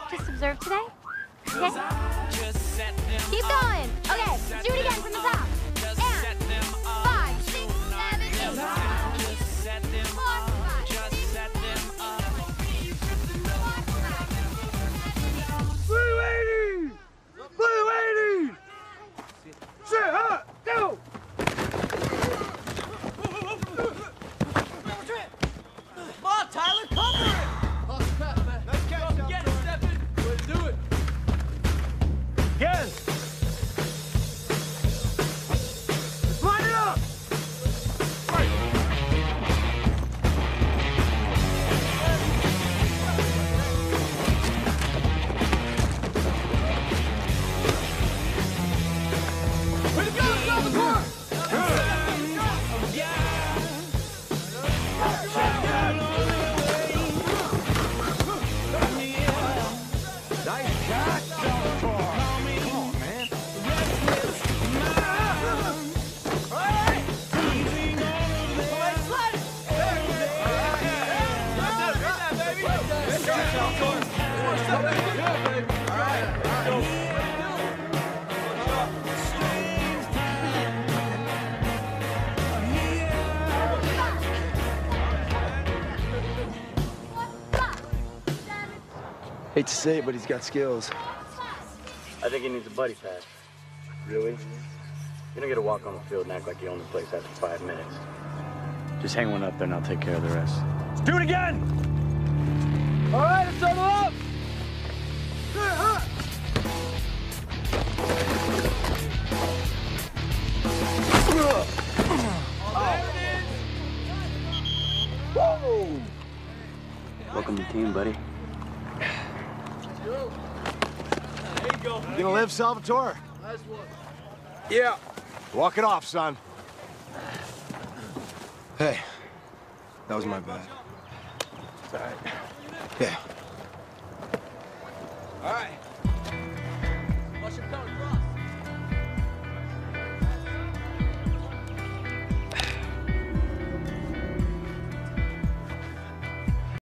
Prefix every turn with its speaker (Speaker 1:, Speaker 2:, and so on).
Speaker 1: Just observe today? Okay? Keep going. Okay, let's do it again from the top. And 5, 6, 7, 8. 4, 5, 6, 7, 8.
Speaker 2: 380! 380! Shit, huh? Go!
Speaker 3: Come on, Tyler, cover it! Nice catch, get it, Stefan. Way to do it.
Speaker 2: Again! Line it up! Right.
Speaker 3: Way to go, Salvatore!
Speaker 2: Nice shot, Salvatore. Come on, man.
Speaker 4: Hate to say it, but he's got skills.
Speaker 5: I think he needs a buddy pass. Really? You don't get to walk on the field and act like you own the place after 5 minutes. Just hang one up there and I'll take care of the rest.
Speaker 2: Let's do it again! All right, let's double up! Whoa!
Speaker 5: Welcome to the team, buddy.
Speaker 2: You gonna live, Salvatore?
Speaker 3: Nice one.
Speaker 2: Yeah. Walk it off, son.
Speaker 4: Hey, that was my bad.
Speaker 2: All right.
Speaker 4: Yeah.
Speaker 2: All right.